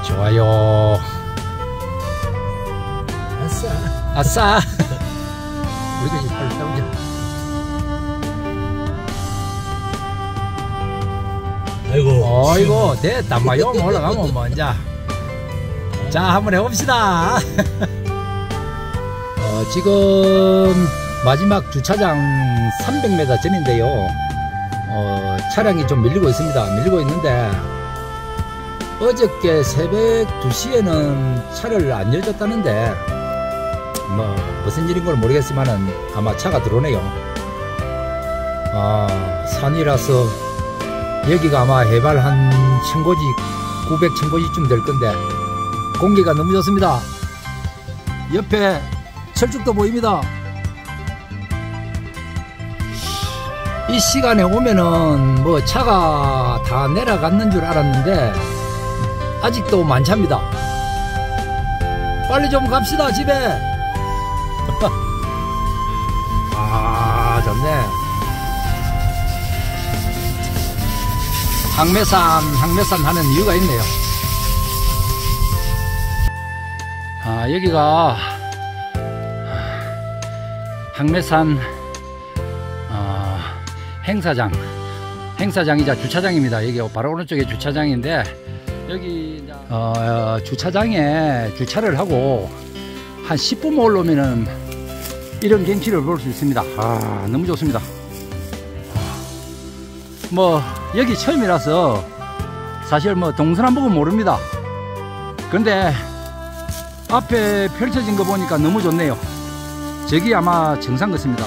좋아요. 아싸. 아싸. 우리도 이빨로 싸우자. 아이고 됐다. 요 올라가면 먼저. 자, 한번 해봅시다. 지금 마지막 주차장 300m 전인데요. 차량이 좀 밀리고 있습니다. 밀리고 있는데 어저께 새벽 2시에는 차를 안 열었다는데 뭐 무슨 일인 걸 모르겠지만은 아마 차가 들어오네요. 산이라서 여기가 아마 해발 한 1000고지 900-1000고지쯤 될 건데 공기가 너무 좋습니다. 옆에 철쭉도 보입니다. 이 시간에 오면은 뭐 차가 다 내려갔는 줄 알았는데 아직도 만차입니다. 빨리 좀 갑시다 집에. 아, 좋네. 항매산 하는 이유가 있네요. 여기가 항매산 행사장이자 주차장입니다. 여기 바로 오른쪽에 주차장인데 여기 주차장에 주차를 하고 한 10분만 올라오면은 이런 경치를 볼 수 있습니다. 너무 좋습니다. 뭐 여기 처음이라서 사실 뭐 동서남 보고 모릅니다. 근데 앞에 펼쳐진 거 보니까 너무 좋네요. 저기 아마 정상 같습니다.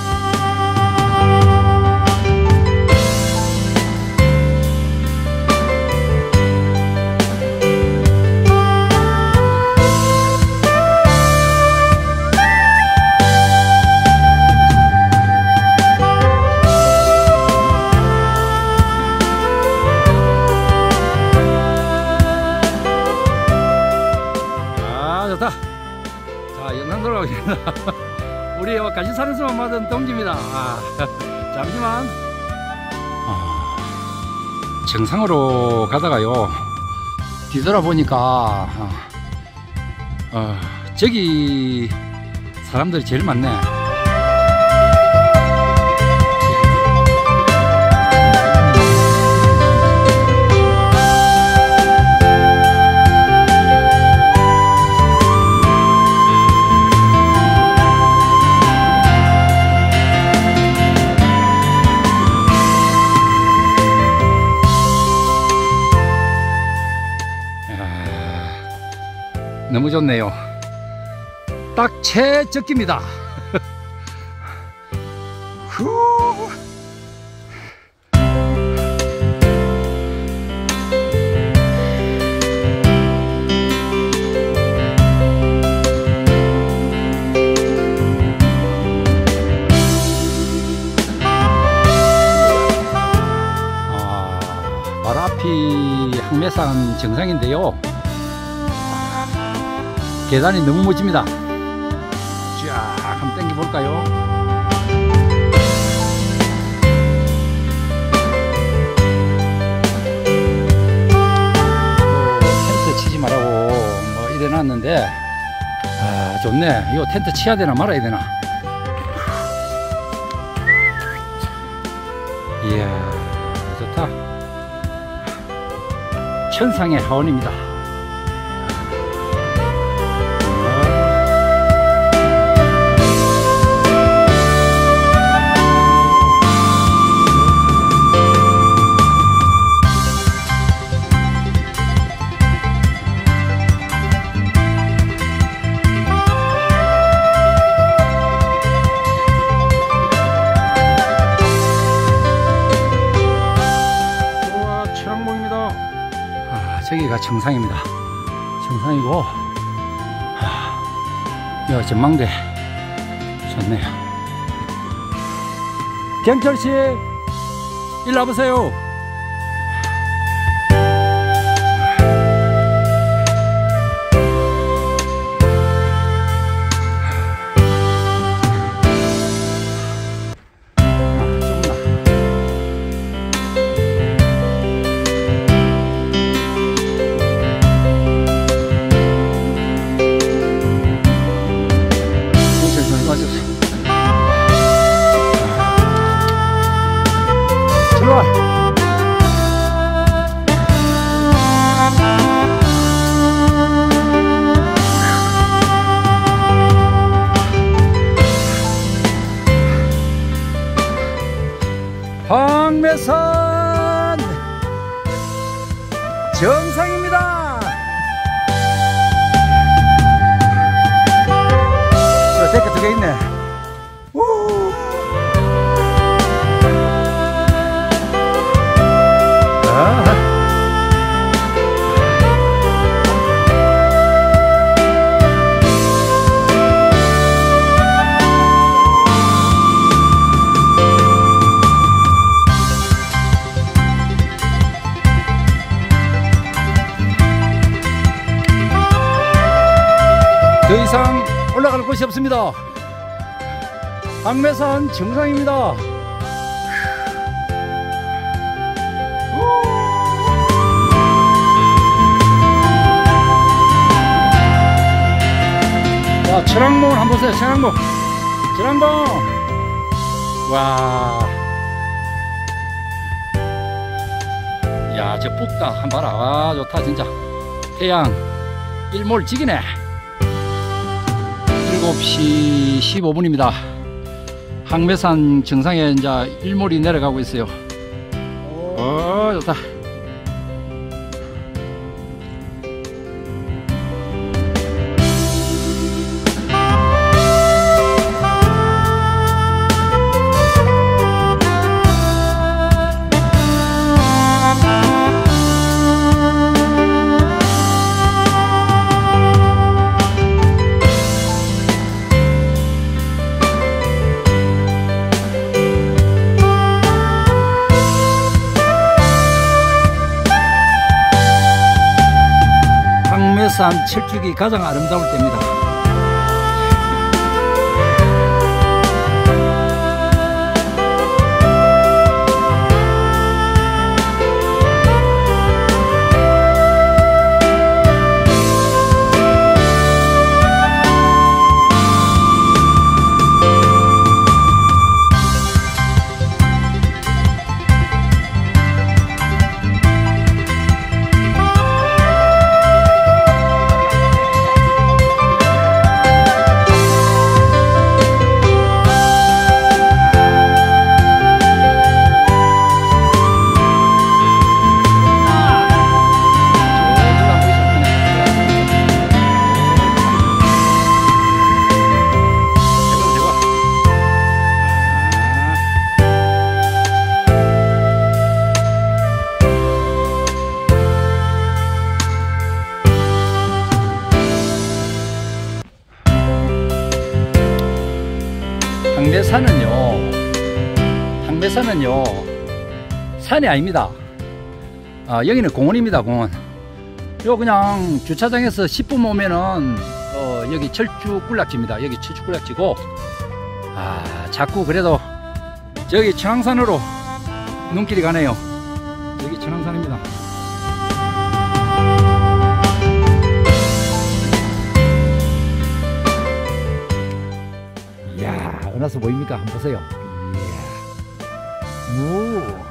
좋다. 자, 영상 돌아오겠습니다. 우리 같이 사는 수만 받은 동지입니다. 잠시만. 정상으로 가다가요 뒤돌아보니까 저기 사람들이 제일 많네. 너무 좋네요. 딱 최적기입니다. 바로 앞이 항매산 정상인데요. 계단이 너무 멋집니다. 쫙 한번 당겨 볼까요? 텐트 치지 말라고 뭐 이래놨는데 좋네. 이거 텐트 치야 되나 말아야 되나? 이야, 좋다. 천상의 하원입니다. 저기가 정상입니다. 정상이고 여 전망대 좋네요. 경철씨 일로 와보세요. 이상 올라갈 곳이 없습니다. 항매산 정상입니다. 자, 천왕봉을 한번 보세요. 천왕봉. 천왕봉. 와. 야, 저 북다 한번 봐라. 와, 좋다 진짜. 태양 일몰직이네. 7시 15분입니다 항매산 정상에 이제 일몰이 내려가고 있어요. 오, 좋다. 항매산 철쭉이 가장 아름다울 때입니다. 항매산은요 산이 아닙니다. 여기는 공원입니다. 공원. 요 그냥 주차장에서 10분 오면은 여기 철쭉 군락지입니다. 여기 철쭉 군락지고, 자꾸 그래도 저기 천왕산으로 눈길이 가네요. 여기 천왕산입니다. 이야, 은하수 보입니까? 한번 보세요. 이야.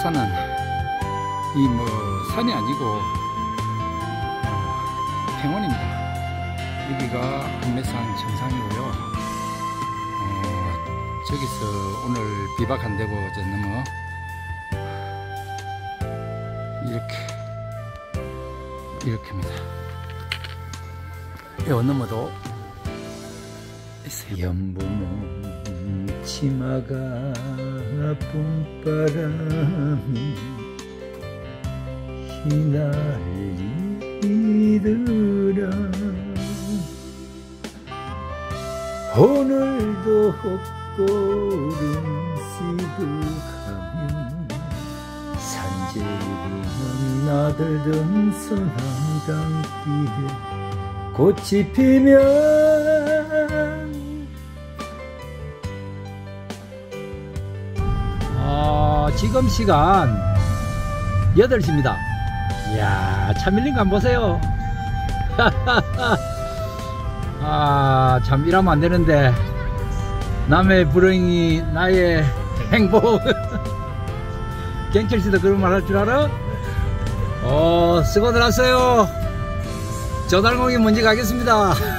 한매산은 이 뭐 산이 아니고 평원입니다. 여기가 한매산 정상이고요. 저기서 오늘 비박 안 되고 저 넘어 이렇게입니다. 요 넘어도 있어요. 연분홍 치마가 봄바람이 휘날리더라. 오늘도 헛걸음 시득하며 산제리는 나들던 서남단길에 꽃이 피면 지금 시간 8시입니다. 이야, 참 밀린 거 한번 보세요. 참 일하면 안 되는데 남의 불행이 나의 행복. 갱철씨도 그런 말 할 줄 알아? 수고들 하세요. 저달공이 먼저 가겠습니다.